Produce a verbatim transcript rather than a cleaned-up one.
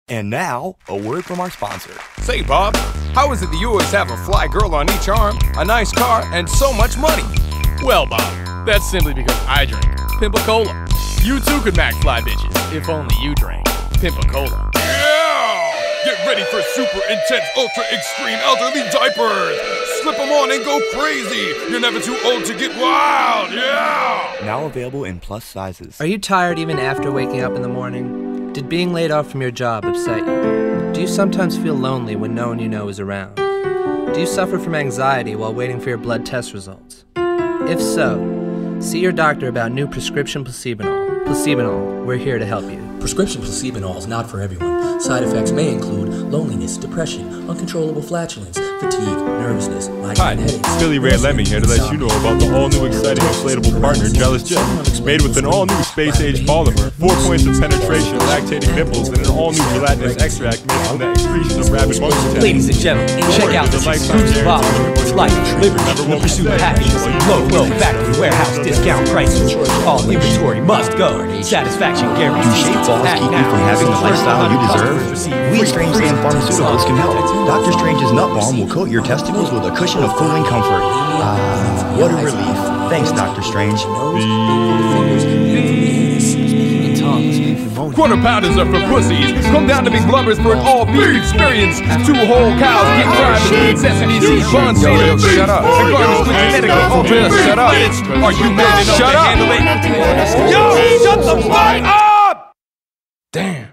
And now, a word from our sponsor. Say, Bob, how is it that you always have a fly girl on each arm, a nice car, and so much money? Well, Bob, that's simply because I drink Pimp-A-Cola. You too could mac fly bitches, if only you drank Pimp-A-Cola. Yeah! Get ready for super intense, ultra extreme elderly diapers! Slip them on and go crazy! You're never too old to get wild, yeah! Now available in plus sizes. Are you tired even after waking up in the morning? Did being laid off from your job upset you? Do you sometimes feel lonely when no one you know is around? Do you suffer from anxiety while waiting for your blood test results? If so, see your doctor about new prescription Placebanol. Placebanol, we're here to help you. Prescription Placebanol is not for everyone. Side effects may include loneliness, depression, uncontrollable flatulence, fatigue, nervousness, migraine headaches. Billy Ray Lemmy here to let you know about the all-new exciting inflatable partner, Jealous Jet. Made with an all-new space-age polymer, four points of penetration, lactating nipples, and an all-new gelatinous extract made from the excretion of rabid monkey tail. Ladies and gentlemen, check out this exclusive offer. It's like liberty in the pursuit of happiness. Low, low factory warehouse discount prices. All inventory must go. Satisfaction guaranteed. Balls keep you from having the lifestyle you deserve? We at Strange Brand Pharmaceuticals can help. Doctor Strange's nut balm will coat your testicles with a cushion of cooling comfort. Ah, what a relief. Thanks, Doctor Strange. Quarter pounders are for pussies. Come down to Big Blubbers for an all-beef experience. Two whole cows get fried between sesame seeds, buns, cereal, shut up. And garnished with Connecticut. Oh, just shut up. Are you man enough to handle it? Yo, shut the fuck up! Damn.